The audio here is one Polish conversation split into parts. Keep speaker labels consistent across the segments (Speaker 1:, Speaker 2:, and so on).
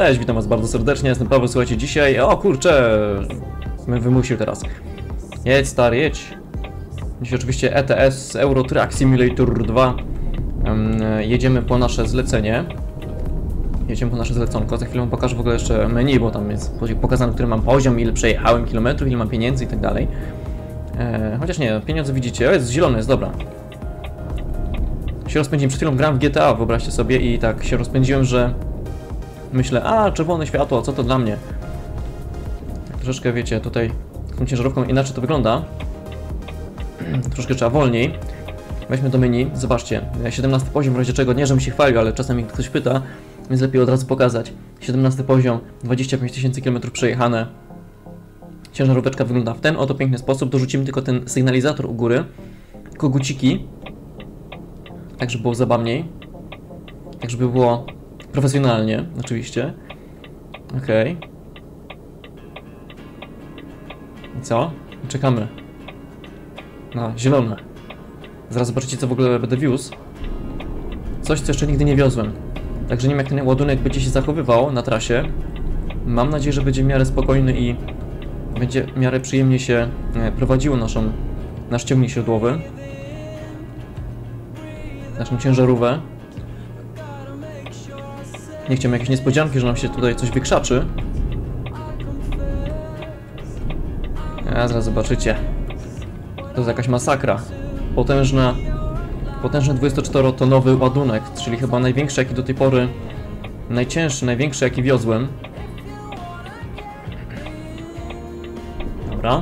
Speaker 1: Cześć, witam was bardzo serdecznie, jestem Paweł, słuchajcie, dzisiaj... O kurczę! Mnie wymusił teraz. Jedź stary, jedź. Dzisiaj oczywiście ETS, Euro Truck Simulator 2. Jedziemy po nasze zlecenie. Jedziemy po nasze zleconko, za chwilę wam pokażę w ogóle jeszcze menu, bo tam jest pokazane, który mam poziom, ile przejechałem kilometrów, ile mam pieniędzy i tak dalej. Chociaż nie, pieniądze widzicie, o jest zielony, jest dobra. Się rozpędziłem, przed chwilą grałem w GTA, wyobraźcie sobie, i tak się rozpędziłem, że myślę, a czerwone światło, co to dla mnie? Tak troszeczkę, wiecie, tutaj z tą ciężarówką inaczej to wygląda. Troszkę trzeba wolniej. Weźmy do menu, zobaczcie, 17 poziom, w razie czego, nie żebym się chwalił, ale czasami ktoś pyta, więc lepiej od razu pokazać. 17 poziom, 25 000 km przejechane. Ciężaróweczka wygląda w ten oto piękny sposób. Dorzucimy tylko ten sygnalizator u góry, koguciki, tak żeby było zabawniej, tak żeby było profesjonalnie, oczywiście. Okej. I co? Czekamy na zielone. Zaraz zobaczycie, co w ogóle będę wiózł. Coś, co jeszcze nigdy nie wiozłem. Także nie wiem, jak ten ładunek będzie się zachowywał na trasie. Mam nadzieję, że będzie w miarę spokojny i będzie w miarę przyjemnie się prowadziło nasz ciągnik siodłowy. Naszą ciężarówkę. Nie chciałem jakiejś niespodzianki, że nam się tutaj coś wykrzaczy. A zaraz zobaczycie. To jest jakaś masakra. Potężny 24-tonowy ładunek, czyli chyba największy, jaki do tej pory, najcięższy, największy, jaki wiozłem. Dobra.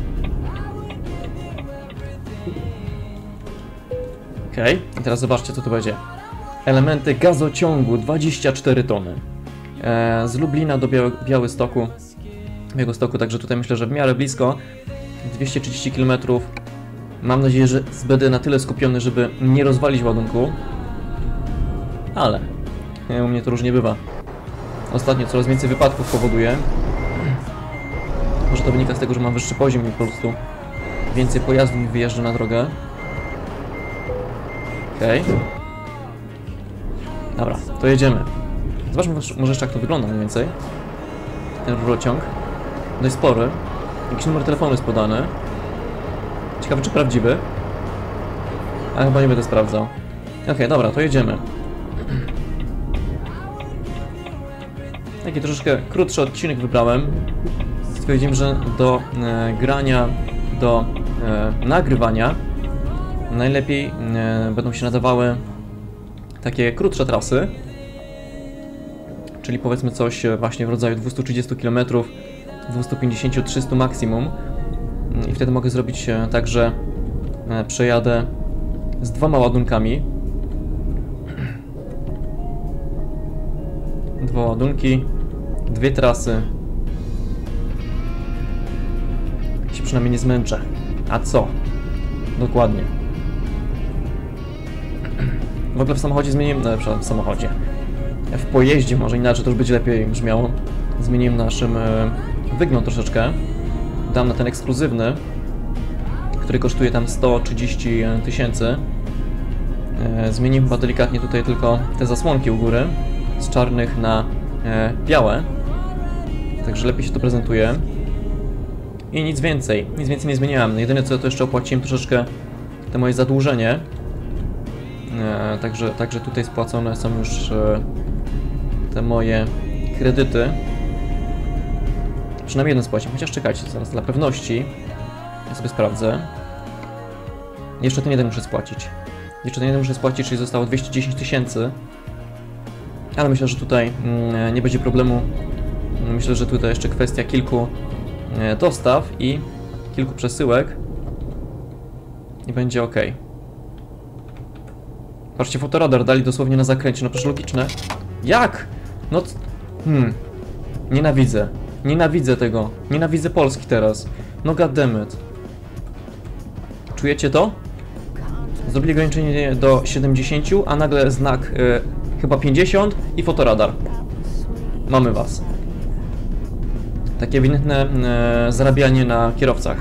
Speaker 1: Okej, i teraz zobaczcie, co tu będzie. Elementy gazociągu, 24 tony. Z Lublina do Białegostoku, także tutaj myślę, że w miarę blisko. 230 km. Mam nadzieję, że będę na tyle skupiony, żeby nie rozwalić ładunku. Ale u mnie to różnie bywa. Ostatnio coraz więcej wypadków powoduje. Może to wynika z tego, że mam wyższy poziom i po prostu więcej pojazdów mi wyjeżdża na drogę. Okej. Dobra, to jedziemy. Zobaczmy może jeszcze, jak to wygląda mniej więcej. Ten rurociąg. Dość spory. Jakiś numer telefonu jest podany. Ciekawe, czy prawdziwy. Ale chyba nie będę sprawdzał. Okej, dobra, to jedziemy. Taki troszeczkę krótszy odcinek wybrałem. Stwierdziłem, że do do nagrywania najlepiej będą się nadawały takie krótsze trasy. Czyli powiedzmy coś właśnie w rodzaju 230 km, 250-300 maksimum. I wtedy mogę zrobić tak, że przejadę z 2 ładunkami. 2 ładunki, 2 trasy. Się przynajmniej nie zmęczę. A co? Dokładnie. W ogóle w samochodzie zmieniłem... w samochodzie. W pojeździe, może inaczej to już będzie lepiej brzmiało. Zmieniłem naszym wygląd troszeczkę. Dam na ten ekskluzywny, który kosztuje tam 130 000. Zmieniłem chyba delikatnie tutaj tylko te zasłonki u góry, z czarnych na białe. Także lepiej się to prezentuje. I nic więcej nie zmieniałem. Jedyne co, to jeszcze opłaciłem troszeczkę te moje zadłużenie. Także tutaj spłacone są już te moje kredyty. Przynajmniej jeden spłaciłem, chociaż czekajcie, zaraz dla pewności ja sobie sprawdzę. Jeszcze ten jeden muszę spłacić. Czyli zostało 210 000. Ale myślę, że tutaj nie będzie problemu. Myślę, że tutaj jeszcze kwestia kilku dostaw i kilku przesyłek i będzie ok. Patrzcie, fotoradar dali dosłownie na zakręcie, no przecież logiczne. Jak? No... Nienawidzę tego. Nienawidzę Polski teraz. No goddammit. Czujecie to? Zrobili ograniczenie do 70, a nagle znak chyba 50 i fotoradar. Mamy was. Takie ewidentne zarabianie na kierowcach.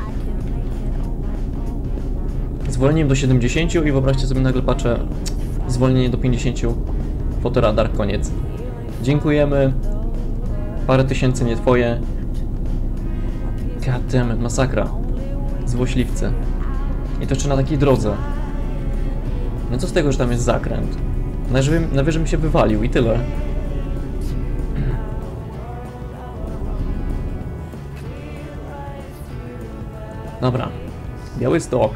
Speaker 1: Zwolnieniem do 70 i wyobraźcie sobie, nagle patrzę, zwolnienie do 50, fotoradar, koniec. Dziękujemy. Parę tysięcy nie twoje. Goddammit, masakra. Złośliwcy. I to jeszcze na takiej drodze. No co z tego, że tam jest zakręt? Najwyżej mi się wywalił i tyle. Dobra. Białystok.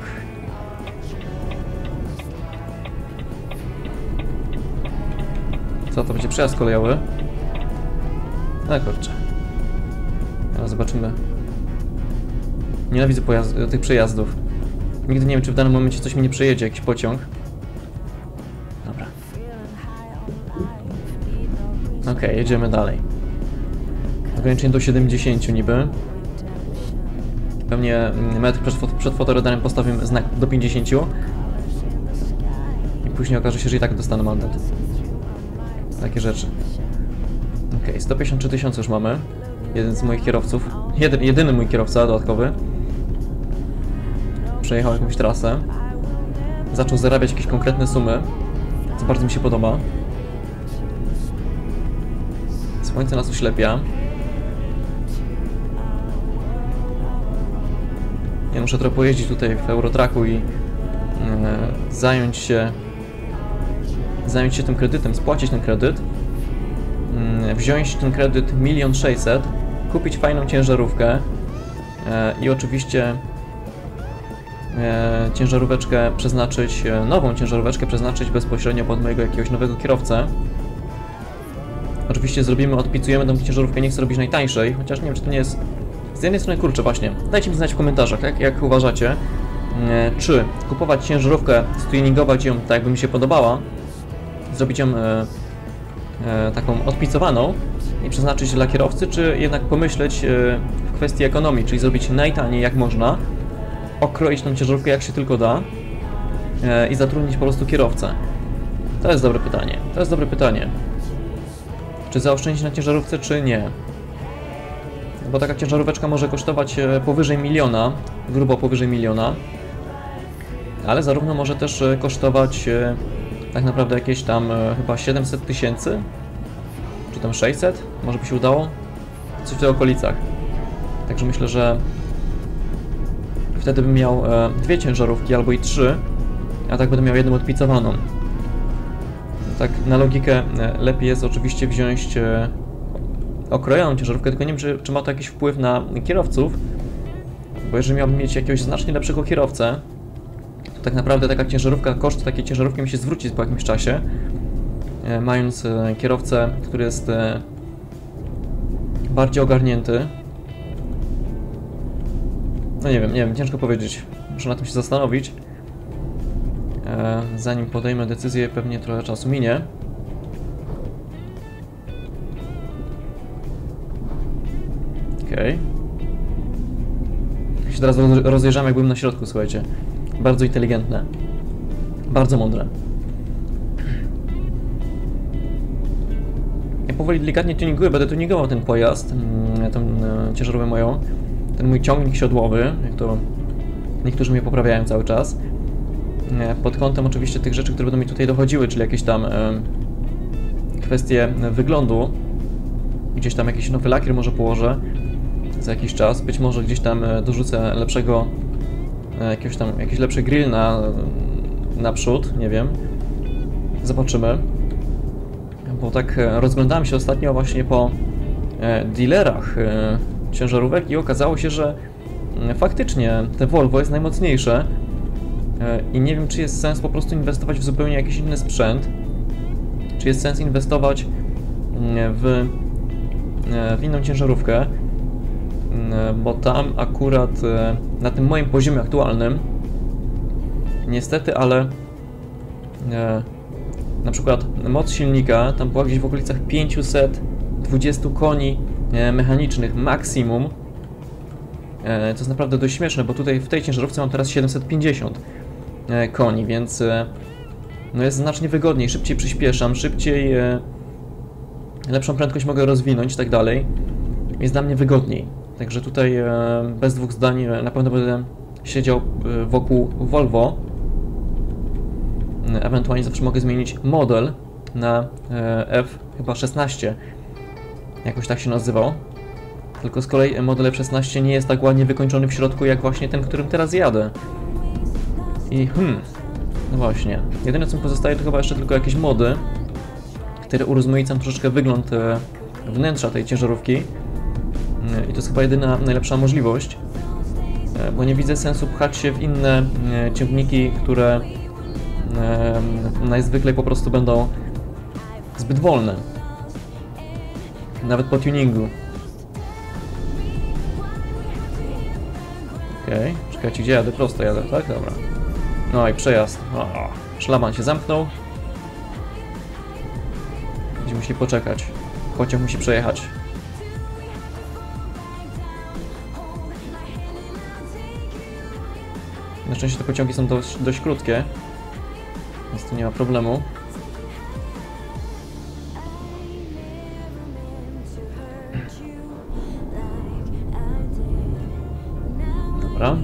Speaker 1: Co to będzie? Przejazd kolejowy? No kurczę. Teraz zobaczymy. Nienawidzę tych przejazdów. Nigdy nie wiem, czy w danym momencie coś mi nie przejedzie, jakiś pociąg. Dobra. Okej, jedziemy dalej. Ograniczenie do 70 niby. Pewnie metr przed fotoradarem postawimy znak do 50. I później okaże się, że i tak dostanę mandat. Takie rzeczy. Okej, 153 tysiące już mamy. Jeden z moich kierowców. Jedyny mój kierowca dodatkowy. Przejechał jakąś trasę. Zaczął zarabiać jakieś konkretne sumy, co bardzo mi się podoba. Słońce nas oślepia. Ja muszę trochę pojeździć tutaj w Eurotracku i zająć się tym kredytem, spłacić ten kredyt, wziąć ten kredyt 1 600 000, kupić fajną ciężarówkę i oczywiście ciężaróweczkę przeznaczyć, nową ciężaróweczkę przeznaczyć bezpośrednio pod mojego jakiegoś nowego kierowcę. Oczywiście odpicujemy tą ciężarówkę, nie chcę robić najtańszej, chociaż nie wiem, czy to nie jest... Z jednej strony, kurczę, właśnie, dajcie mi znać w komentarzach, jak uważacie, czy kupować ciężarówkę, stuningować ją tak, jakby mi się podobała, zrobić ją taką odpicowaną i przeznaczyć dla kierowcy, czy jednak pomyśleć w kwestii ekonomii, czyli zrobić najtaniej jak można, okroić tą ciężarówkę jak się tylko da i zatrudnić po prostu kierowcę. To jest dobre pytanie. To jest dobre pytanie. Czy zaoszczędzić na ciężarówce, czy nie? Bo taka ciężaróweczka może kosztować powyżej 1 000 000, grubo powyżej 1 000 000, ale zarówno może też kosztować tak naprawdę jakieś tam chyba 700 tysięcy, czy tam 600, może by się udało, coś w tych okolicach. Także myślę, że wtedy bym miał 2 ciężarówki albo i 3, a tak będę miał jedną odpicowaną. Tak na logikę lepiej jest oczywiście wziąć okrojoną ciężarówkę, tylko nie wiem, czy ma to jakiś wpływ na kierowców, bo jeżeli miałbym mieć jakiegoś znacznie lepszego kierowcę, to tak naprawdę taka ciężarówka, koszt takiej ciężarówki mi się zwróci po jakimś czasie, mając kierowcę, który jest bardziej ogarnięty. No nie wiem, ciężko powiedzieć, muszę na tym się zastanowić. Zanim podejmę decyzję, pewnie trochę czasu minie. Okej. Się teraz rozejrzałem, jak byłem na środku, słuchajcie. Bardzo inteligentne. Bardzo mądre. Ja powoli, delikatnie tuninguję, będę tuningował ten pojazd, tą ciężarówkę moją. Ten mój ciągnik siodłowy, jak to niektórzy mnie poprawiają cały czas. Pod kątem oczywiście tych rzeczy, które będą mi tutaj dochodziły, czyli jakieś tam kwestie wyglądu. Gdzieś tam jakiś nowy lakier może położę za jakiś czas. Być może gdzieś tam dorzucę lepszego, jakiś lepszy grill na przód, nie wiem. Zobaczymy. Bo tak rozglądałem się ostatnio właśnie po dealerach ciężarówek i okazało się, że faktycznie te Volvo jest najmocniejsze. I nie wiem, czy jest sens po prostu inwestować w zupełnie jakiś inny sprzęt. Czy jest sens inwestować w inną ciężarówkę. Bo tam akurat na tym moim poziomie aktualnym niestety, ale na przykład moc silnika tam była gdzieś w okolicach 520 koni mechanicznych maksimum. To jest naprawdę dość śmieszne, bo tutaj w tej ciężarówce mam teraz 750 koni, więc no jest znacznie wygodniej, szybciej przyspieszam, szybciej, lepszą prędkość mogę rozwinąć i tak dalej. Jest dla mnie wygodniej. Także tutaj bez dwóch zdań na pewno będę siedział wokół Volvo. Ewentualnie zawsze mogę zmienić model na F chyba 16. Jakoś tak się nazywał. Tylko z kolei model F-16 nie jest tak ładnie wykończony w środku jak właśnie ten, którym teraz jadę. I no właśnie. Jedyne co mi pozostaje to chyba jeszcze tylko jakieś mody, które urozmaicą troszeczkę wygląd wnętrza tej ciężarówki. I to jest chyba jedyna najlepsza możliwość. Bo nie widzę sensu pchać się w inne ciągniki, które najzwyklej po prostu będą zbyt wolne. Nawet po tuningu. Okej, czekajcie, gdzie jadę? Prosto jadę, tak? Dobra. No i przejazd. Szlaban się zamknął. Będziemy musieli poczekać. Pociąg musi przejechać. Na szczęście te pociągi są dość krótkie, więc tu nie ma problemu. Dobra.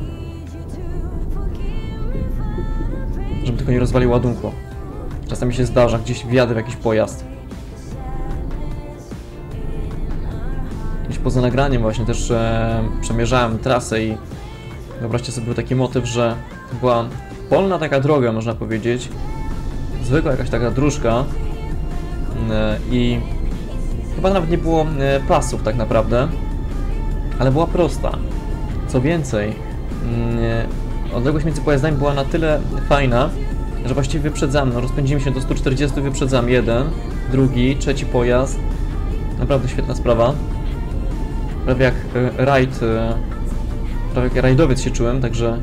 Speaker 1: Żeby tylko nie rozwalił ładunku. Czasami się zdarza, gdzieś wjadę w jakiś pojazd. Gdzieś poza nagraniem właśnie też przemierzałem trasę i wyobraźcie sobie, był taki motyw, że to była polna taka droga, można powiedzieć. Zwykła jakaś taka dróżka. I chyba nawet nie było pasów tak naprawdę. Ale była prosta. Co więcej, odległość między pojazdami była na tyle fajna, że właściwie wyprzedzamy. No, rozpędzimy się do 140, wyprzedzam jeden, drugi, trzeci pojazd. Naprawdę świetna sprawa. Prawie jak rajd, prawie jak rajdowiec się czułem, także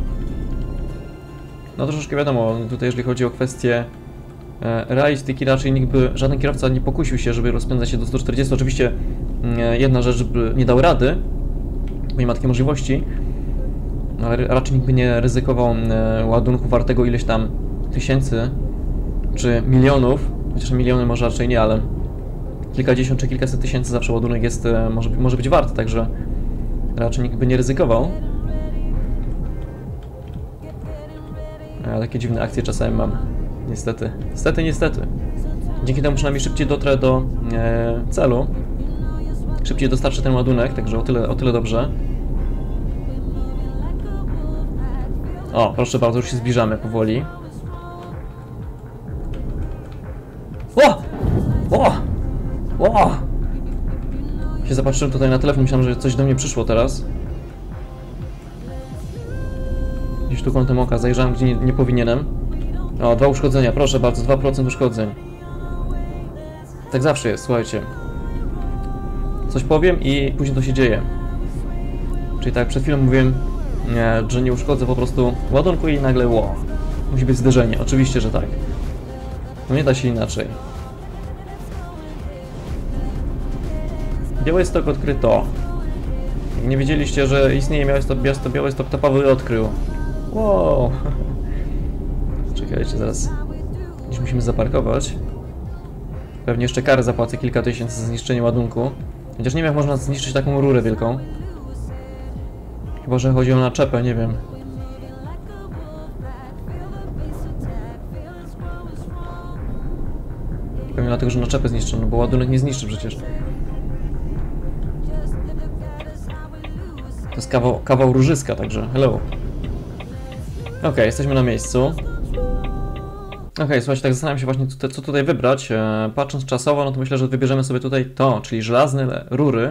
Speaker 1: no troszeczkę wiadomo, tutaj jeżeli chodzi o kwestię rajdystyki, raczej nikt by, żaden kierowca nie pokusił się, żeby rozpędzać się do 140. Oczywiście jedna rzecz, żeby nie dał rady, bo nie ma takiej możliwości, ale raczej nikt by nie ryzykował ładunku wartego ileś tam tysięcy czy milionów, chociaż miliony może raczej nie, ale kilkadziesiąt czy kilkaset tysięcy zawsze ładunek jest, może być warty, także raczej nikt by nie ryzykował. Ja takie dziwne akcje czasami mam, niestety. Niestety. Dzięki temu przynajmniej szybciej dotrę do celu. Szybciej dostarczę ten ładunek, także o tyle dobrze. O, proszę bardzo, już się zbliżamy powoli. O! Się zapatrzyłem tutaj na telefon, myślałem, że coś do mnie przyszło teraz. Gdzieś tu kątem oka zajrzałem, gdzie nie powinienem. O, 2 uszkodzenia, proszę bardzo, 2% uszkodzeń. Tak zawsze jest, słuchajcie. Coś powiem i później to się dzieje. Czyli tak jak przed chwilą mówiłem, że nie uszkodzę po prostu ładunku i nagle musi być zderzenie, oczywiście, że tak. No nie da się inaczej. Białystok odkryto. Jak nie wiedzieliście, że istnieje Białystok, to Paweł odkrył. Wow. Czekajcie, zaraz. Gdzieś musimy zaparkować. Pewnie jeszcze karę zapłacę kilka tysięcy za zniszczenie ładunku. Chociaż nie wiem, jak można zniszczyć taką rurę wielką. Chyba że chodzi o naczepę, nie wiem. Pewnie dlatego, że naczepę zniszczono, bo ładunek nie zniszczy przecież. To jest kawał różyska, także hello. Okej, jesteśmy na miejscu. Okej, słuchajcie, tak zastanawiam się właśnie, co tutaj wybrać. Patrząc czasowo, no to myślę, że wybierzemy sobie tutaj to, czyli żelazne rury.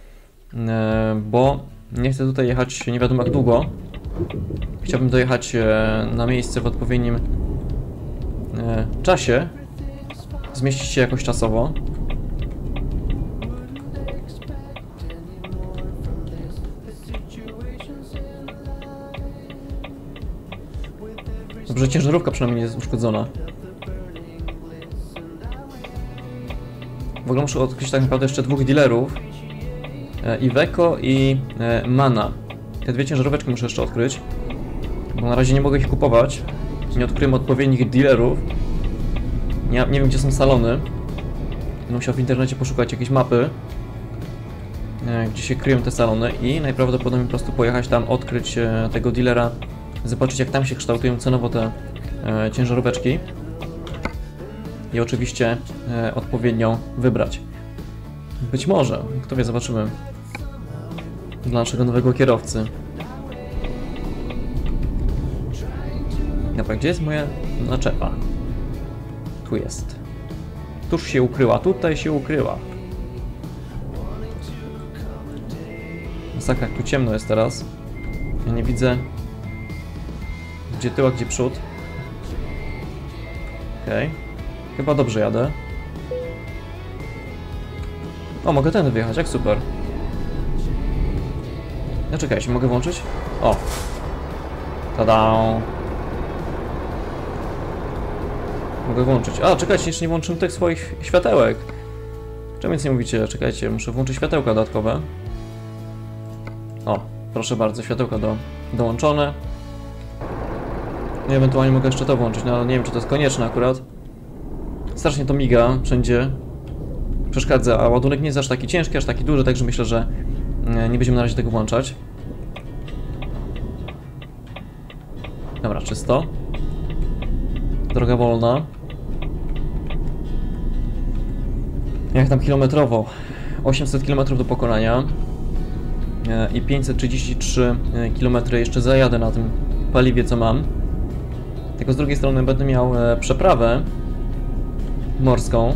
Speaker 1: Bo nie chcę tutaj jechać nie wiadomo jak długo. Chciałbym dojechać na miejsce w odpowiednim czasie. Zmieścić się jakoś czasowo. Dobrze, ciężarówka przynajmniej nie jest uszkodzona. W ogóle muszę odkryć tak naprawdę jeszcze 2 dealerów. Iveco i Mana. Te 2 ciężaróweczki muszę jeszcze odkryć. Bo na razie nie mogę ich kupować. Nie odkryłem odpowiednich dealerów. Nie wiem, gdzie są salony. Będę musiał w internecie poszukać jakiejś mapy, gdzie się kryją te salony i najprawdopodobniej po prostu pojechać tam, odkryć tego dealera, zobaczyć jak tam się kształtują cenowo te ciężaróweczki i oczywiście odpowiednio wybrać. Być może, kto wie, zobaczymy. Dla naszego nowego kierowcy. Dobra, gdzie jest moja naczepa? Tu jest. Tuż się ukryła, tutaj się ukryła. Masakra, jak tu ciemno jest teraz. Ja nie widzę, gdzie tył, a gdzie przód. Okej. Chyba dobrze jadę. O, mogę tędy wyjechać, jak super. No czekajcie, mogę włączyć? O! Tada! Mogę włączyć. A, czekajcie, jeszcze nie włączyłem tych swoich światełek. Czemu nic nie mówicie? Czekajcie, muszę włączyć światełka dodatkowe. O, proszę bardzo, światełka dołączone. I ewentualnie mogę jeszcze to włączyć, no ale nie wiem, czy to jest konieczne akurat. Strasznie to miga wszędzie. Przeszkadza, a ładunek nie jest aż taki ciężki, aż taki duży, także myślę, że nie będziemy na razie tego włączać. Dobra, czysto. Droga wolna. Jak tam kilometrowo? 800 km do pokonania. I 533 km jeszcze zajadę na tym paliwie, co mam. Tylko z drugiej strony będę miał przeprawę morską.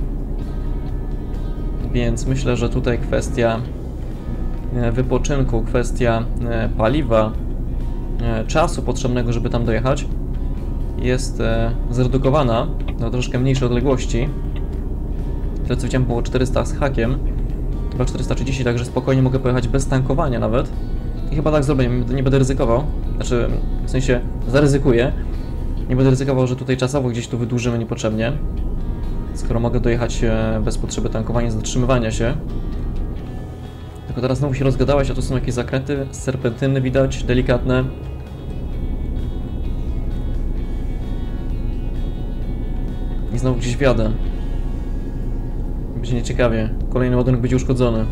Speaker 1: Więc myślę, że tutaj kwestia wypoczynku, kwestia paliwa, czasu potrzebnego, żeby tam dojechać, jest zredukowana do troszkę mniejszej odległości. Tyle co widziałem, było 400 z hakiem, chyba 430, także spokojnie mogę pojechać bez tankowania nawet. I chyba tak zrobię, nie będę ryzykował, znaczy w sensie zaryzykuję. Nie będę ryzykował, że tutaj czasowo gdzieś tu wydłużymy niepotrzebnie, skoro mogę dojechać bez potrzeby tankowania, zatrzymywania się. Tylko teraz znowu się rozgadałeś, a tu są jakieś zakręty, serpentyny widać, delikatne. I znowu gdzieś wjadę. Będzie nieciekawie. Kolejny ładunek będzie uszkodzony.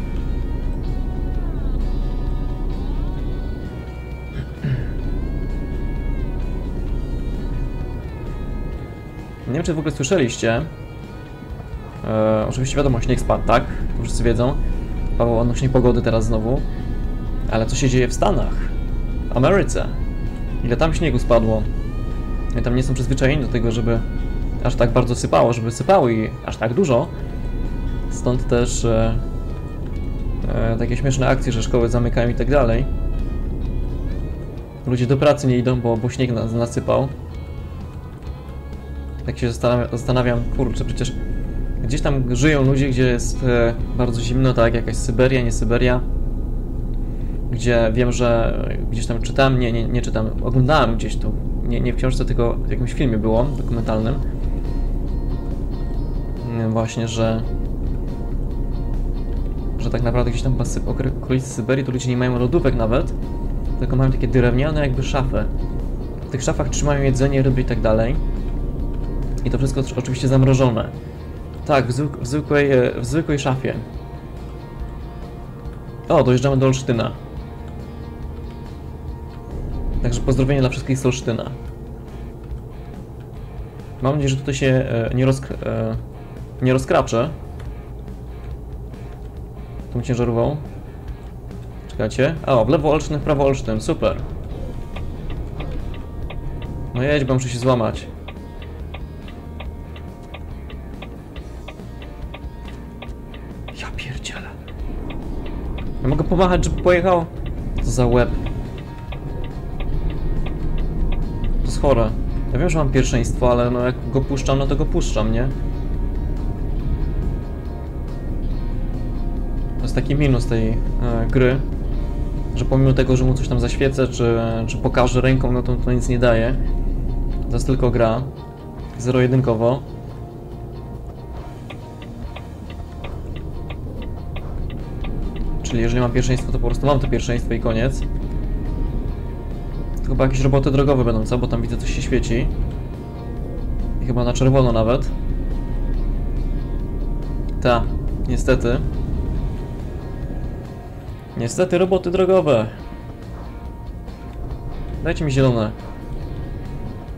Speaker 1: Nie wiem, czy w ogóle słyszeliście. Oczywiście wiadomo, śnieg spadł, tak? To wszyscy wiedzą. Paweł odnośnie pogody teraz znowu. Ale co się dzieje w Stanach? W Ameryce? Ile tam śniegu spadło? I tam nie są przyzwyczajeni do tego, żeby aż tak bardzo sypało, żeby sypało i aż tak dużo. Stąd też takie śmieszne akcje, że szkoły zamykają i tak dalej. Ludzie do pracy nie idą, bo śnieg nasypał. Tak się zastanawiam, kurczę, przecież gdzieś tam żyją ludzie, gdzie jest bardzo zimno, tak, jakaś Syberia, nie Syberia. Gdzie wiem, że gdzieś tam czytałem, nie czytam, oglądałem gdzieś tu, nie w książce, tylko w jakimś filmie było, dokumentalnym. Właśnie, że tak naprawdę gdzieś tam w okolicy Syberii to ludzie nie mają lodówek nawet, tylko mają takie drewniane jakby szafy. W tych szafach trzymają jedzenie, ryby i tak dalej. I to wszystko oczywiście zamrożone. Tak, w zwykłej szafie. O, dojeżdżamy do Olsztyna. Także pozdrowienia dla wszystkich z Olsztyna. Mam nadzieję, że tutaj się nie rozkraczę tą ciężarówką. Czekajcie. O, w lewo Olsztyn, w prawo Olsztyn, super. No jedź, bo muszę się złamać. Ja pierdzielę. Ja mogę pomachać, żeby pojechał? Co za łeb. To jest chore. Ja wiem, że mam pierwszeństwo, ale no jak go puszczam, no to go puszczam, nie? To jest taki minus tej gry, że pomimo tego, że mu coś tam zaświecę, czy pokażę ręką, no to nic nie daje. To jest tylko gra. Zero-jedynkowo. Czyli jeżeli mam pierwszeństwo, to po prostu mam to pierwszeństwo i koniec. To chyba jakieś roboty drogowe będą, co? Bo tam widzę, coś się świeci. I chyba na czerwono nawet. Ta, niestety. Niestety roboty drogowe. Dajcie mi zielone.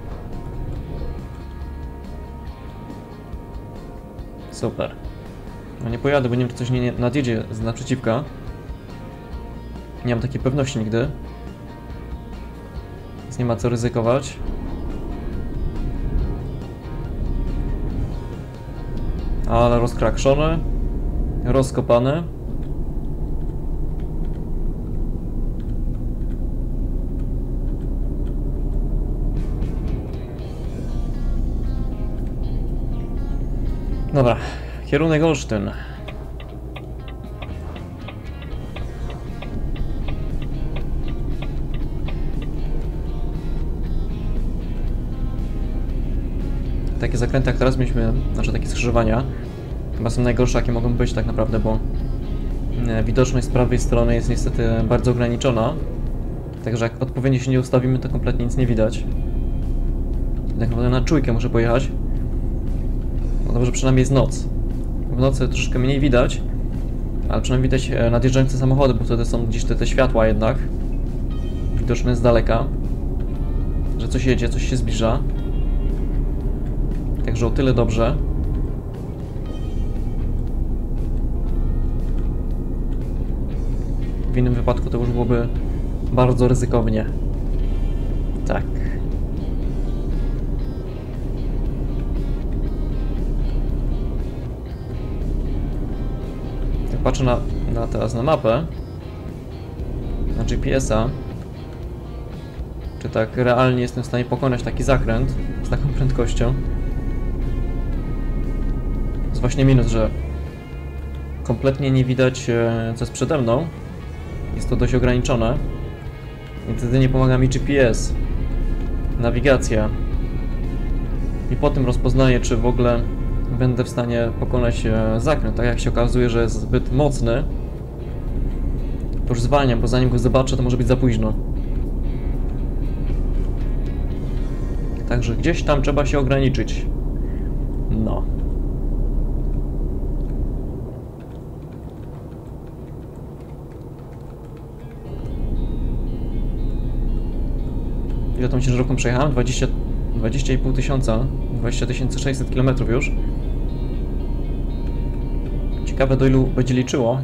Speaker 1: Super. No nie pojadę, bo nie wiem, czy coś nie nadjedzie z naprzeciwka. Nie mam takiej pewności nigdy. Więc nie ma co ryzykować. Ale rozkrakszone. Rozkopane. Dobra, kierunek Olsztyn. Takie zakręty jak teraz mieliśmy, znaczy takie skrzyżowania, chyba są najgorsze jakie mogą być tak naprawdę, bo widoczność z prawej strony jest niestety bardzo ograniczona. Także jak odpowiednio się nie ustawimy, to kompletnie nic nie widać. Tak naprawdę na czujkę muszę pojechać. No dobrze, przynajmniej jest noc. W nocy troszkę mniej widać, ale przynajmniej widać nadjeżdżające samochody, bo wtedy są gdzieś te światła jednak widoczne z daleka, że coś jedzie, coś się zbliża. Także o tyle dobrze. W innym wypadku to już byłoby bardzo ryzykownie. Tak. Jak patrzę teraz na mapę, na GPS-a, czy tak realnie jestem w stanie pokonać taki zakręt z taką prędkością. To jest właśnie minus, że kompletnie nie widać, co jest przede mną. Jest to dość ograniczone. I wtedy nie pomaga mi GPS. Nawigacja. I po tym rozpoznaję, czy w ogóle będę w stanie pokonać zakręt. Tak jak się okazuje, że jest zbyt mocny, to już zwalniam, bo zanim go zobaczę, to może być za późno. Także gdzieś tam trzeba się ograniczyć. No. Ile tą ciężarówką przejechałem? 20,5 tysiąca. 20 600 km już. Ciekawe, do ilu będzie liczyło.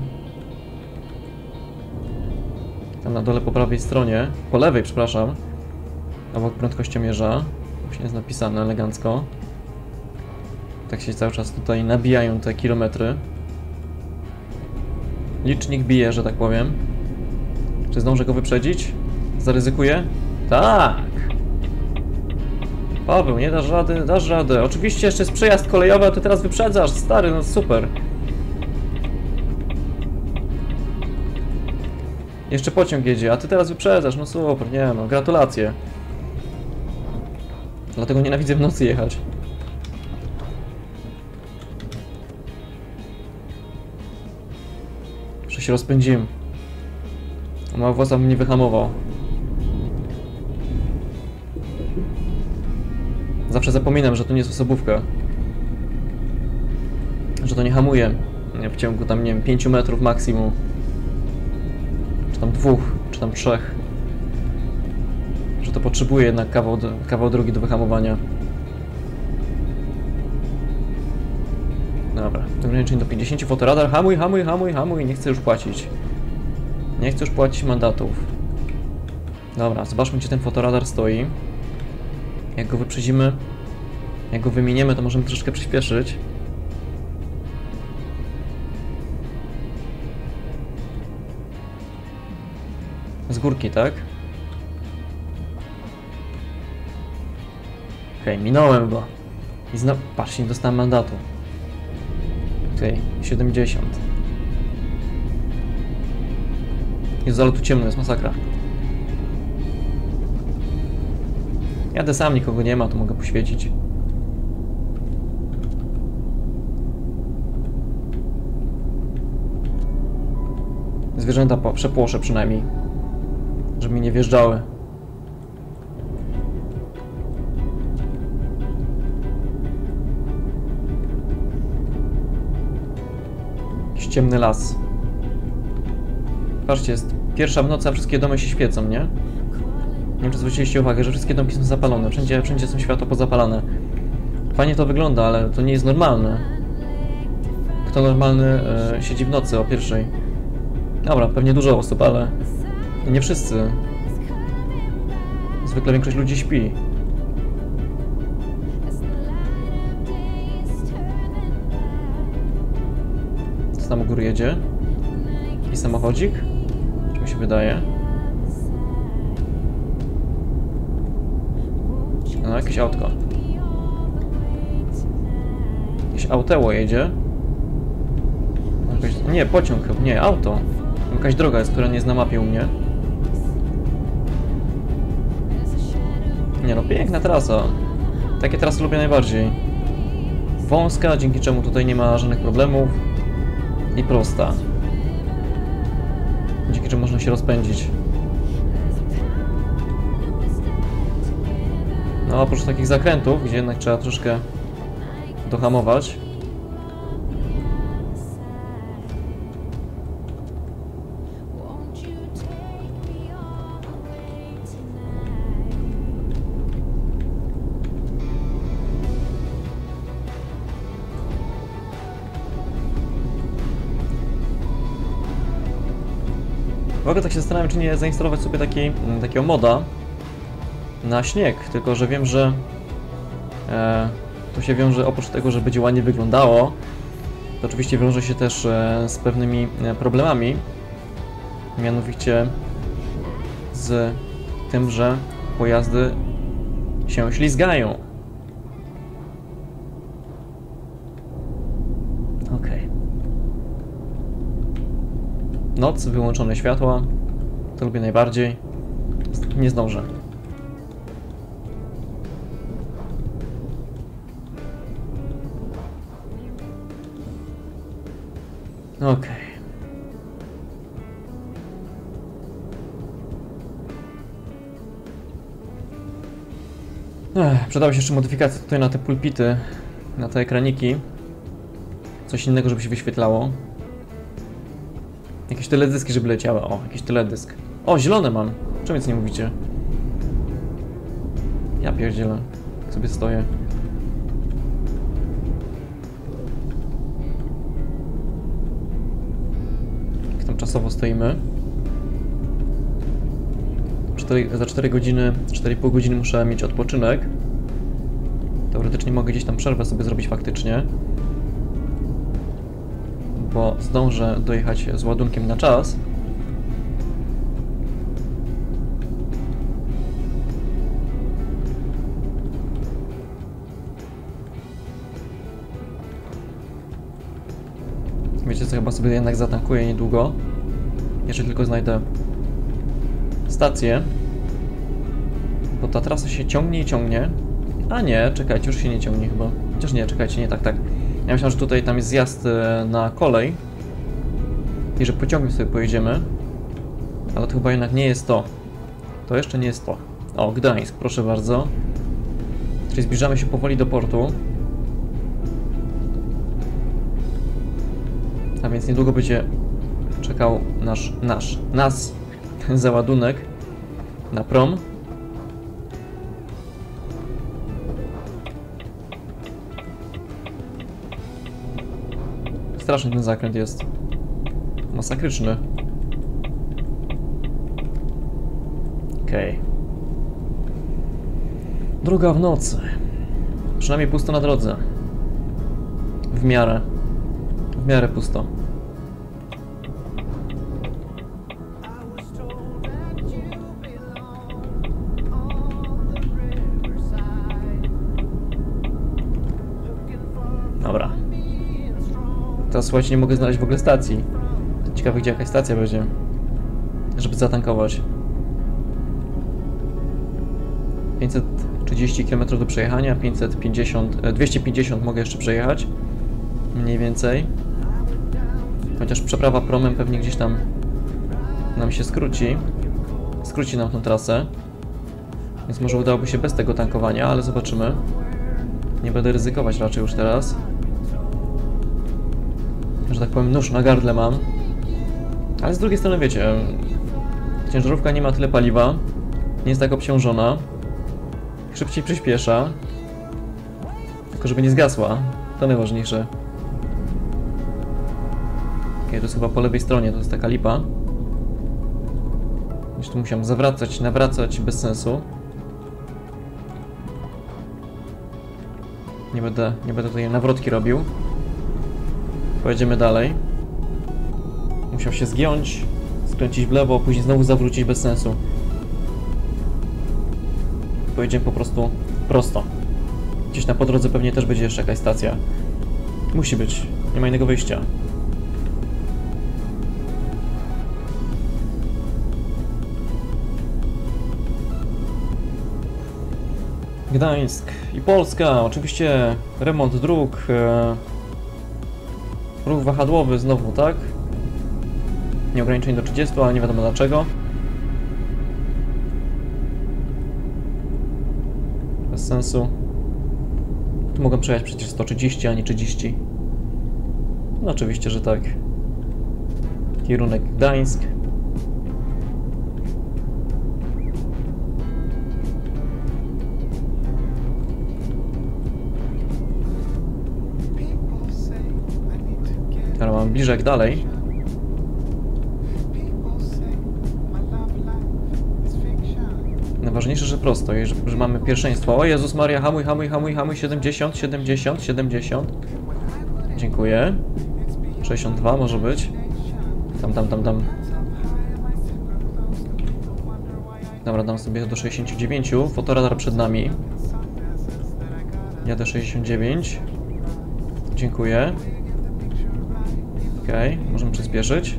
Speaker 1: Tam na dole po prawej stronie. Po lewej, przepraszam. Obok prędkościomierza. Właśnie jest napisane elegancko. Tak się cały czas tutaj nabijają te kilometry. Licznik bije, że tak powiem. Czy zdążę go wyprzedzić? Zaryzykuję? Tak! Paweł, nie dasz rady? Dasz radę. Oczywiście jeszcze jest przejazd kolejowy, a ty teraz wyprzedzasz. Stary, no super. Jeszcze pociąg jedzie, a ty teraz wyprzedzasz. No super, nie no, gratulacje. Dlatego nienawidzę w nocy jechać. Że się rozpędziłem. Mały włosa mnie wyhamował. Zawsze zapominam, że to nie jest osobówka. Że to nie hamuje w ciągu tam, nie wiem, 5 metrów maksimum. Czy tam 2, czy tam 3. Że to potrzebuje jednak kawał drogi do wyhamowania. Dobra, ograniczenie do 50, fotoradar. Hamuj, hamuj, hamuj, hamuj. Nie chcę już płacić. Nie chcę już płacić mandatów. Dobra, zobaczmy, gdzie ten fotoradar stoi. Jak go wyprzedzimy, jak go wymieniemy, to możemy troszeczkę przyspieszyć. Z górki, tak? Okej, minąłem go. I znowu, patrzcie, nie dostałem mandatu. Okej, 70. Jezu, ale tu ciemno, jest masakra. Jadę sam, nikogo nie ma, to mogę poświecić. Zwierzęta przepłoszę przynajmniej, żeby mi nie wjeżdżały. Jakiś ciemny las. Patrzcie, jest pierwsza w nocy, a wszystkie domy się świecą, nie? Nie wiem, czy zwróciliście uwagę, że wszystkie domki są zapalone. Wszędzie są światła pozapalane. Fajnie to wygląda, ale to nie jest normalne. Kto normalny siedzi w nocy o 1:00? Dobra, pewnie dużo osób, ale nie wszyscy. Zwykle większość ludzi śpi. Co tam u góry jedzie? I samochodzik? Czy mi się wydaje? No, jakieś autko. Jakieś auteło jedzie. Nie, pociąg chyba. Nie, auto. Jakaś droga jest, która nie jest na mapie u mnie. Nie no, piękna trasa. Takie trasy lubię najbardziej. Wąska, dzięki czemu tutaj nie ma żadnych problemów. I prosta. Dzięki czemu można się rozpędzić. No oprócz takich zakrętów, gdzie jednak trzeba troszkę dohamować. W ogóle tak się zastanawiam, czy nie zainstalować sobie takiego moda na śnieg, tylko że wiem, że to się wiąże, oprócz tego, że będzie ładnie wyglądało, to oczywiście wiąże się też z pewnymi problemami, mianowicie z tym, że pojazdy się ślizgają. Okej. Noc, wyłączone światła, to lubię najbardziej. Nie zdążę. Okej. Przydały się jeszcze modyfikacje tutaj na te pulpity, na te ekraniki. Coś innego, żeby się wyświetlało. Jakieś teledyski, żeby leciały. O, jakiś teledysk. O, zielone mam. Czemu nic nie mówicie? Ja pierdzielę. Sobie stoję. Jak tam czasowo stoimy? Za 4 godziny, 4,5 godziny muszę mieć odpoczynek. Teoretycznie mogę gdzieś tam przerwę sobie zrobić faktycznie. Bo zdążę dojechać z ładunkiem na czas. Wiecie co, chyba sobie jednak zatankuję niedługo. Jeszcze tylko znajdę stację. Bo ta trasa się ciągnie i ciągnie. A nie, czekajcie, już się nie ciągnie chyba. Chociaż nie, czekajcie, nie, tak. Ja myślałem, że tutaj tam jest zjazd na kolej i że pociągiem sobie pojedziemy, ale to chyba jednak nie jest to. To jeszcze nie jest to. O, Gdańsk, proszę bardzo. Czyli zbliżamy się powoli do portu. A więc niedługo będzie czekał nas załadunek na prom. Straszny ten zakręt jest. Masakryczny. Okej. Droga w nocy. Przynajmniej pusto na drodze. W miarę. W miarę pusto. Dobra. Teraz słuchajcie, nie mogę znaleźć w ogóle stacji. Ciekawe, gdzie jakaś stacja będzie, żeby zatankować. 530 km do przejechania, 250 mogę jeszcze przejechać. Mniej więcej. Chociaż przeprawa promem pewnie gdzieś tam nam się skróci. Skróci nam tą trasę. Więc może udałoby się bez tego tankowania, ale zobaczymy. Nie będę ryzykować raczej już teraz. Że tak powiem, nóż na gardle mam. Ale z drugiej strony wiecie, ciężarówka nie ma tyle paliwa, nie jest tak obciążona, szybciej przyspiesza, tylko żeby nie zgasła, to najważniejsze. Okej, to jest chyba po lewej stronie, to jest taka lipa. Już tu musiałem zawracać, nawracać bez sensu. Nie będę tutaj nawrotki robił. Pojedziemy dalej. Musiał się zgiąć, skręcić w lewo, później znowu zawrócić bez sensu. Pojedziemy po prostu prosto. Gdzieś na po drodze pewnie też będzie jeszcze jakaś stacja. Musi być, nie ma innego wyjścia. Gdańsk i Polska, oczywiście remont dróg, ruch wahadłowy znowu, tak? Nie ograniczeń do 30, ale nie wiadomo dlaczego. Bez sensu. Tu mogę przejechać przecież 130, a nie 30. No oczywiście, że tak. Kierunek Gdańsk. Teraz mam bliżej dalej. Najważniejsze, że prosto i że mamy pierwszeństwo. O Jezus Maria, hamuj, hamuj, hamuj, hamuj, 70, 70, 70. Dziękuję. 62 może być. Tam. Dobra, dam sobie do 69. Fotoradar przed nami. Jadę 69. Dziękuję. Okej, możemy przyspieszyć.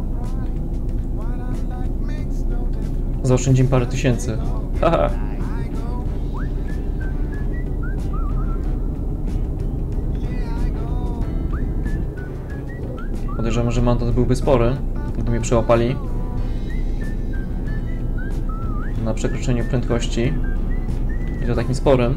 Speaker 1: Zaoszczędzimy parę tysięcy. Haha. Podejrzewam, że mandat byłby spory, gdyby mnie przyłapali na przekroczeniu prędkości. I to takim sporym.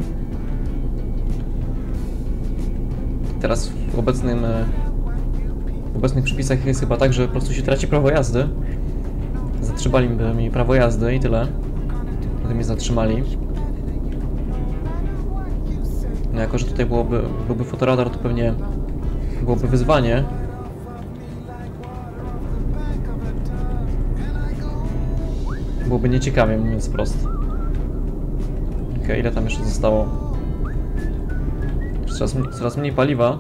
Speaker 1: Teraz w obecnych przepisach jest chyba tak, że po prostu się traci prawo jazdy. Zatrzymaliby mi prawo jazdy i tyle. Gdy mnie zatrzymali. No jako, że tutaj byłby fotoradar, to pewnie byłoby wyzwanie. Byłoby nieciekawie, mówiąc wprost. Okej, ile tam jeszcze zostało? Coraz mniej paliwa.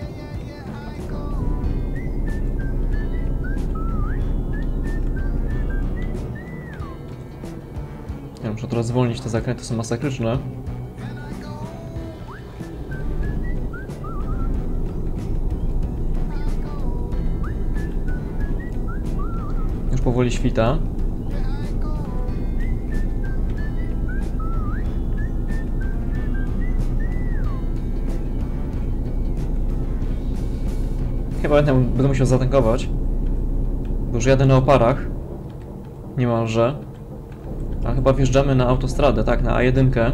Speaker 1: Ja muszę teraz zwolnić, te zakręty są masakryczne. Już powoli świta. Chyba będę musiał zatankować, bo już jadę na oparach. Niemalże. A chyba wjeżdżamy na autostradę, tak, na A1.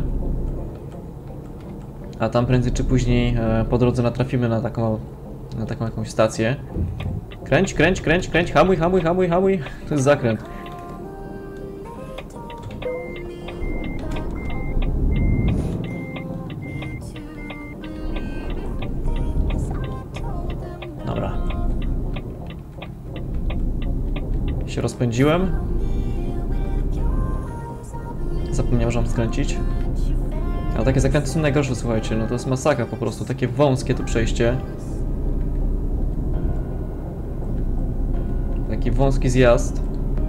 Speaker 1: A tam prędzej czy później po drodze natrafimy na taką jakąś stację. Kręć, hamuj. To jest zakręt. Dobra. Się rozpędziłem. Zapomniałem, że mam skręcić. Ale takie zakręty są najgorsze, słuchajcie, no to jest masakra po prostu, takie wąskie to przejście. Taki wąski zjazd.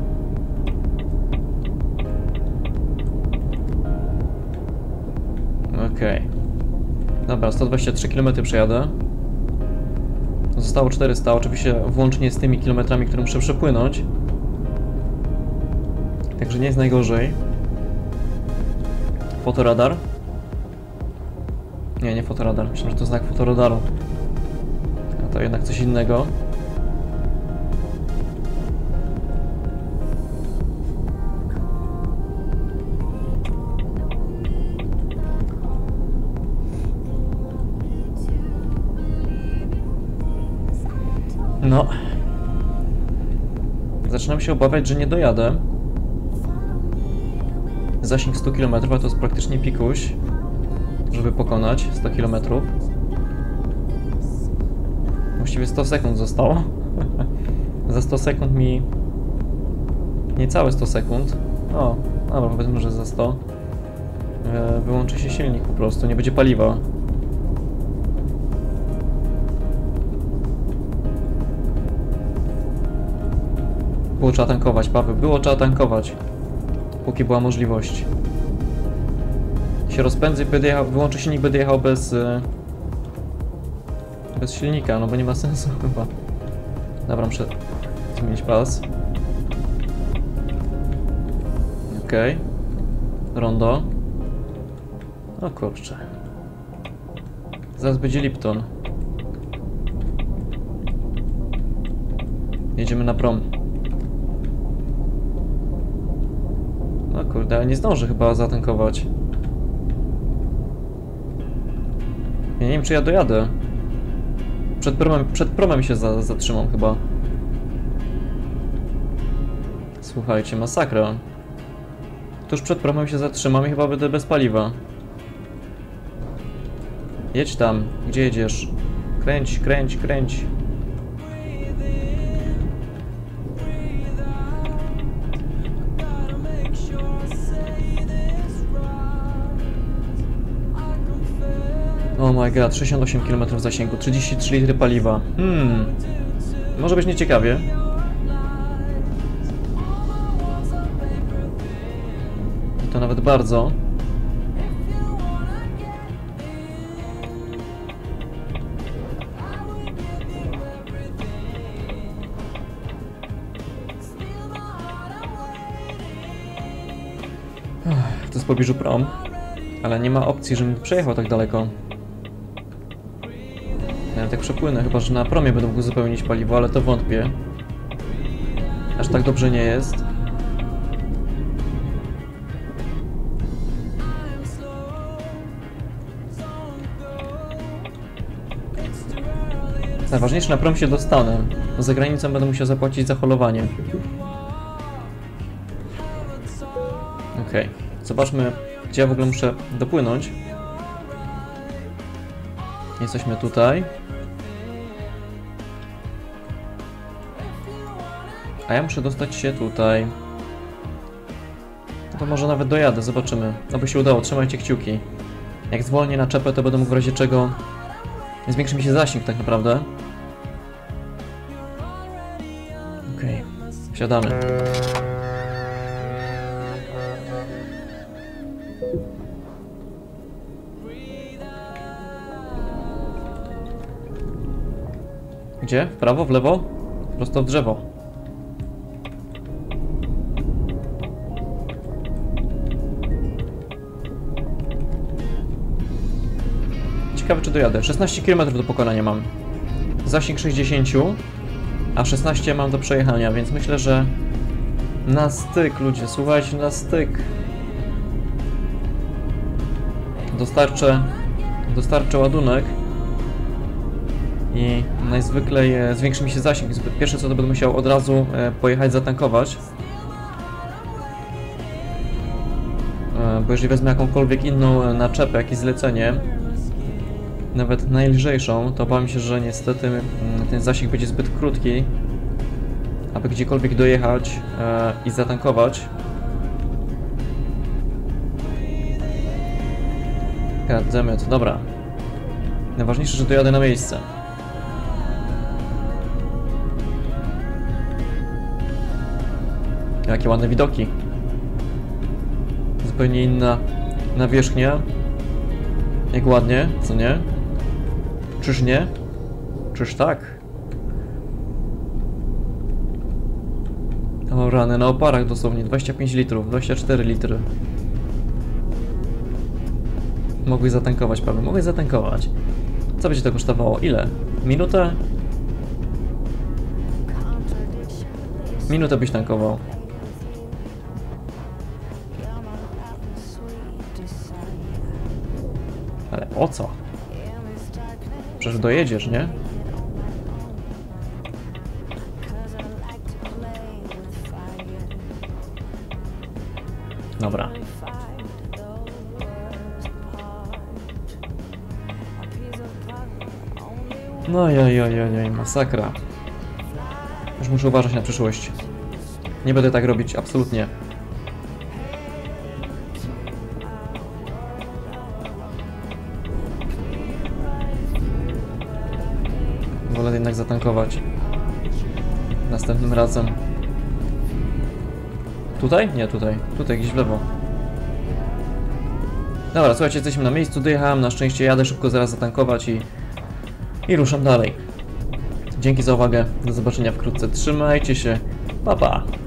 Speaker 1: Okej. Dobra, 123 km przejadę. Zostało 400, oczywiście włącznie z tymi kilometrami, które muszę przepłynąć. Także nie jest najgorzej. Fotoradar. Nie fotoradar. Myślę, że to znak fotoradaru. A to jednak coś innego. No. Zaczynam się obawiać, że nie dojadę. Zasięg 100 km, a to jest praktycznie pikuś, żeby pokonać 100 km. Właściwie 100 sekund zostało. Za 100 sekund mi... Niecałe 100 sekund. O, dobra, powiedzmy, że za 100. Wyłączy się silnik po prostu, nie będzie paliwa. Było trzeba tankować, Paweł, było trzeba tankować. Póki była możliwość. Się rozpędzi, będę jechał, wyłączy silnik, będę jechał bez silnika, no bo nie ma sensu chyba. Dobra, muszę zmienić pas. Okej. Rondo. O kurczę. Zaraz będzie Lipton. Jedziemy na prom. No kurde, ale nie zdążę chyba zatankować. Ja nie wiem, czy ja dojadę. Przed promem się zatrzymam chyba. Słuchajcie, masakra. Tuż przed promem się zatrzymam i chyba będę bez paliwa. Jedź tam. Gdzie jedziesz? Kręć, kręć, kręć. Oh my god, 68 km zasięgu, 33 litry paliwa. Może być nieciekawie. I to nawet bardzo. To jest w pobliżu prom, ale nie ma opcji, żebym przejechał tak daleko. Ja tak przepłynę, chyba że na promie będę mógł uzupełnić paliwo, ale to wątpię. Aż tak dobrze nie jest. Najważniejsze, na prom się dostanę. Za granicą będę musiał zapłacić za holowanie. Okej, zobaczmy, gdzie ja w ogóle muszę dopłynąć. Jesteśmy tutaj. A ja muszę dostać się tutaj. No to może nawet dojadę, zobaczymy. Oby się udało, trzymajcie kciuki. Jak zwolnię naczepę, to będę mógł w razie czego... Zwiększy mi się zasięg tak naprawdę. Okej, wsiadamy. Gdzie? W prawo? W lewo? Prosto w drzewo. Ciekawe, czy dojadę. 16 km do pokonania mam. Zasięg 60, a 16 mam do przejechania, więc myślę, że na styk, ludzie, słuchajcie, na styk. Dostarczę ładunek i najzwyklej zwiększy mi się zasięg. Pierwsze co, to będę musiał od razu pojechać zatankować. Bo jeżeli wezmę jakąkolwiek inną naczepę, jakieś zlecenie, nawet najlżejszą, to obawiam się, że niestety ten zasięg będzie zbyt krótki, aby gdziekolwiek dojechać i zatankować. Goddammit, dobra. Najważniejsze, że dojadę na miejsce. Jakie ładne widoki. Zupełnie inna nawierzchnia. Jak ładnie, co nie? Czyż nie? Czyż tak? O rany, na oparach dosłownie 25 litrów, 24 litry. Mogłeś zatankować, Paweł, mogłeś zatankować. Co będzie to kosztowało? Ile? Minutę? Minutę byś tankował. Ale o co? Przecież dojedziesz, nie? Dobra. No joj, masakra. Już muszę uważać na przyszłość. Nie będę tak robić, absolutnie. Wolę jednak zatankować. Następnym razem. Tutaj? Nie, tutaj. Tutaj, gdzieś w lewo. Dobra, słuchajcie, jesteśmy na miejscu, dojechałem, na szczęście jadę szybko zaraz zatankować i ruszam dalej. Dzięki za uwagę, do zobaczenia wkrótce, trzymajcie się, pa pa!